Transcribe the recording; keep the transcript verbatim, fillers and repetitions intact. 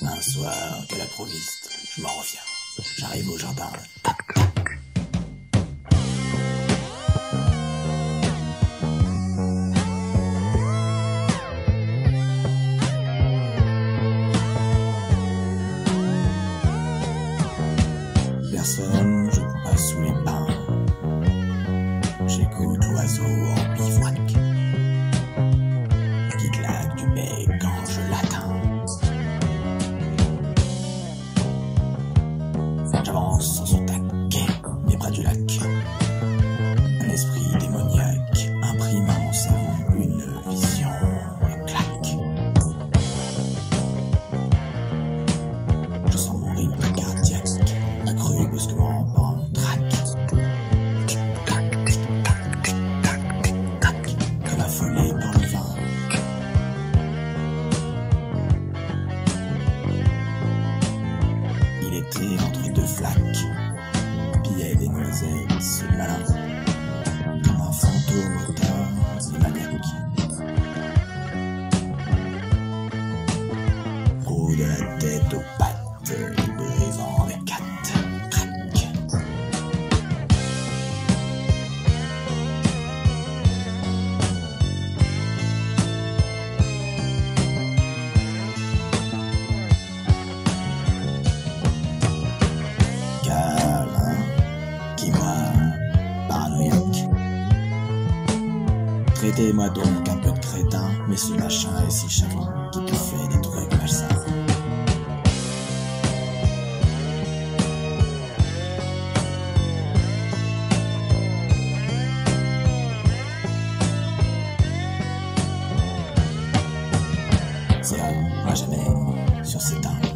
Un soir, qu'à l'improviste, je m'en reviens. J'arrive au jardin. Personne, je passe sous les pins. J'écoute l'oiseau en bivouac qui claque du bec quand je l'atteins. J'avance sans son taquet, les bras du lac. Un esprit démoniaque imprime à mon cerveau une vision et claque. Je sens mon rythme cardiaque accru brusquement par mon trac. Tic-tac, tic-tac, tic-tac, tic-tac, comme affolé par le vin. Il était entre deux flaques, pillait des noisettes, ce malin, comme un fantôme auteur et maniaque. Roue de la tête aux pattes, et brisant les quatre, crac. Câlin, qui moi, paranoïaque. Traitez-moi donc un peu de crétin, mais ce machin est si chavant qui te fait des trucs malsains. C'est à jamais sur ces temps.